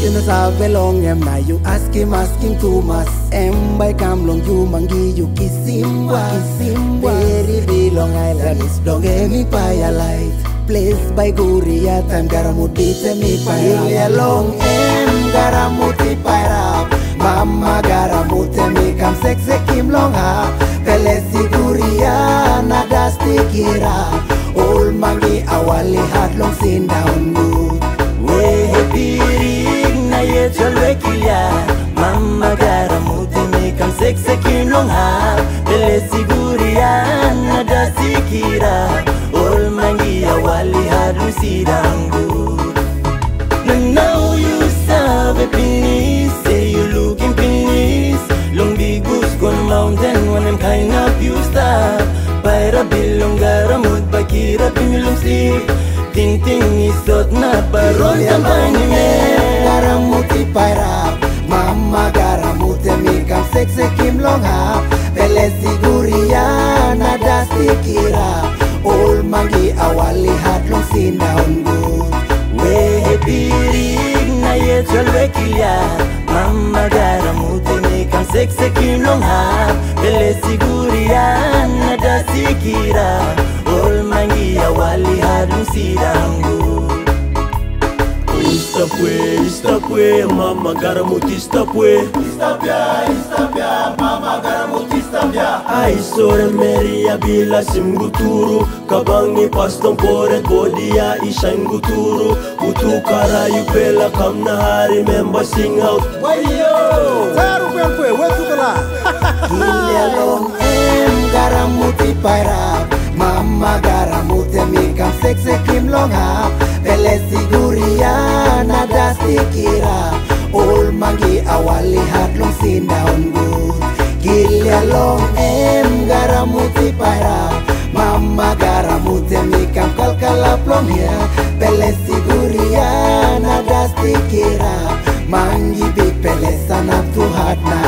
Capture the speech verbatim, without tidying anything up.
You know sabe long em na you ask him ask him too much. Em by come long you mangi you kisimwa kisimwa. Very be Long Island is long emi paya light. Place by Guria time garamuti temi paya. Long em garamuti paya. Mama garamuti mi kam sexe kim long ha. Pele siguria na dasti kira. All mangi awali hat long sin down good. We piring na ye chalwe kilya. Mama garamuti mi kam sexe kim long ha. Pele siguria na dasti kira. All mangi awali hat long sin down good. Now you sabe penis, say you looking penis. Long big goose gone mountain when I'm kind of you stop. Paira bilong garamut bakira pimilong sleep. Ting ting isot na paron tambay ni me. Garamuti paira, mama garamuti mi kam sexe kim long ha. Pele siguria na dasti kira. All mangi awali hat long sin down good. We piring na ye chalwe kilya. Mama garamuti mi kam sexe kim long ha. Pele siguria na dasti kira. All mangi awali hat long sin down good. Stop way, stop way, mama garamuti stop way. Stop ya, stop ya, mama garamuti stop ya. Ay sore meria bila sim guturu. Kabangi pastong pore bodia ishain guturu. Utu karayu pela kam na hari member sing out. Wayo, taru kwe wetu kala. Gilya long em garamuti paira. Mama garamuti mi kam sexe kim long ha. Pele siguria na dasti kira. All mangi awali hat long sin down good. Gilya long em garamuti paira. Mama garamuti mi kam kalkalap long here. Pele siguria na dasti kira. Mangi big pele sanap tu hat na